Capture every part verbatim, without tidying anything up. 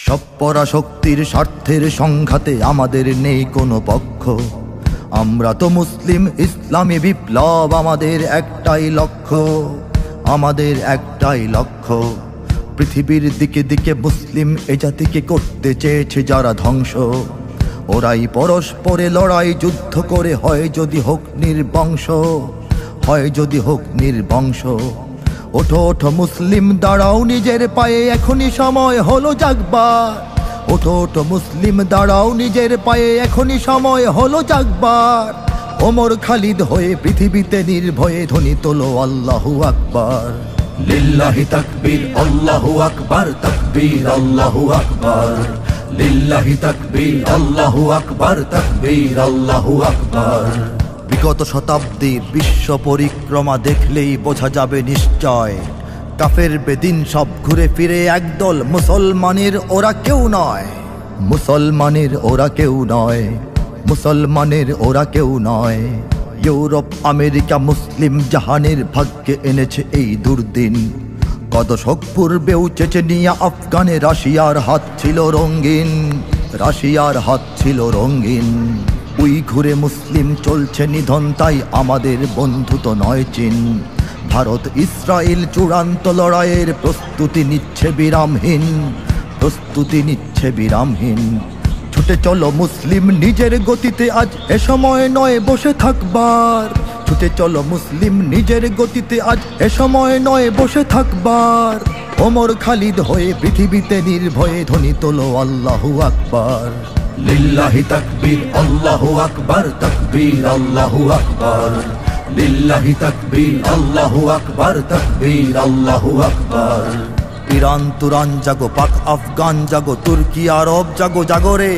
সব পরাশক্তির স্বার্থের সংঘাতে আমাদের নেই কোনো পক্ষ। আমরা তো মুসলিম, ইসলামী বিপ্লব আমাদের একটাই লক্ষ্য, আমাদের একটাই লক্ষ্য। পৃথিবীর দিকে দিকে মুসলিম এ জাতিকে করতে চেয়েছে যারা ধ্বংস, ওরাই পরস্পরে লড়াই যুদ্ধ করে হয় যদি হোক নির্বংশ, হয় যদি হোক নির্বংশ। ওঠো ওঠো মুসলিম দাঁড়াও নিজের পায়ে, এখনই সময় হলো জাগবার। ওঠো ওঠো মুসলিম দাঁড়াও নিজের পায়ে, এখনই সময় হলো জাগবার। ওমর খালিদ হয়ে পৃথিবীতে নির্ভয়ে ধ্বনি তোলো আল্লাহু আকবার। লিল্লাহি তাকবীর আল্লাহু আকবার, তাকবীর আল্লাহু আকবার। লিল্লাহি তাকবীর আল্লাহু আকবার, তাকবীর আল্লাহু আকবার। বিগত শতাব্দীর বিশ্ব পরিক্রমা দেখলেই বোঝা যাবে নিশ্চয়, কাফের বেদিন সব ঘুরে ফিরে একদল, মুসলমানের ওরা কেউ নয়, মুসলমানের ওরা কেউ নয়, মুসলমানের ওরা কেউ নয়। ইউরোপ আমেরিকা মুসলিম জাহানের ভাগ্যে এনেছে এই দুর্দিন। কত শক পূর্বেও চেচেনিয়া আফগানে রাশিয়ার হাত ছিল রঙিন, রাশিয়ার হাত ছিল রঙিন। উই ঘুরে মুসলিম চলছে নিধন, তাই আমাদের বন্ধু তো নয় চীন। ভারত ইসরায়েল চূড়ান্ত লড়াইয়ের প্রস্তুতি নিচ্ছে বিরামহীন, প্রস্তুতি নিচ্ছে বিরামহীন। ছুটে চলো মুসলিম নিজের গতিতে, আজ এ সময় নয় বসে থাকবার। ছুটে চলো মুসলিম নিজের গতিতে, আজ এ সময় নয় বসে থাকবার। ওমর খালিদ হয়ে পৃথিবীতে নির্ভয়ে ধ্বনি তোলো আল্লাহু আকবার। লিল্লাহি তাকবীর আল্লাহু আকবার, তাকবীর আল্লাহু আকবার। লিল্লাহি তাকবীর আল্লাহু আকবার, তাকবীর আল্লাহু আকবার। ইরান তুরান জাগো, পাক আফগান জাগো, তুর্কি আরব জাগো জাগরে।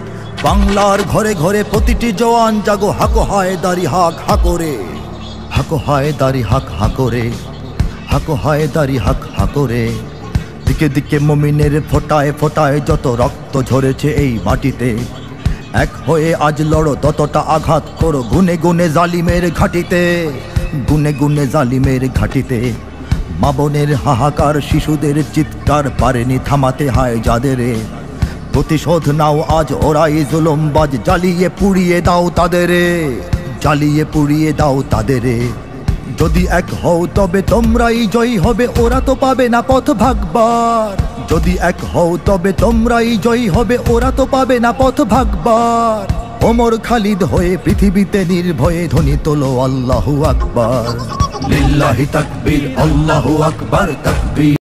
বাংলার ঘরে ঘরে প্রতিটি জওয়ান জাগো, হাকো হায়দারি হাক হাকরে, হাকো হায়দারি হাক হাকরে, হাকো হায়দারি হাক হাকরে। দিকে দিকে মুমিনের ফোটায় ফোটায় যত রক্ত ঝরেছে এই মাটিতে, এক হয়ে আজ লড়ো ততটা আঘাত করো গুনে গুনে জালিমের ঘাটিতে, গুনে গুনে জালিমের ঘাটিতে। মা বোনের হাহাকার, শিশুদের চিৎকার পারেনি থামাতে হয় যাদেরে। প্রতিশোধ নাও আজ ওরাই জুলুমবাজ, জ্বালিয়ে পুড়িয়ে দাও তাদেরে, জ্বালিয়ে পুড়িয়ে দাও তাদেরে। যদি এক হও তবে তোমরাই জয়ী হবে, ওরা তো পাবে না পথ ভাগবার। যদি এক হও তবে তোমরাই জয়ী হবে, ওরা তো পাবে না পথ ভাগবার। ওমর খালিদ হয়ে পৃথিবীতে নির্ভয়ে ধ্বনি তোলো আল্লাহু আকবার। লিল্লাহি তাকবীর আল্লাহু আকবার, তাকবীর।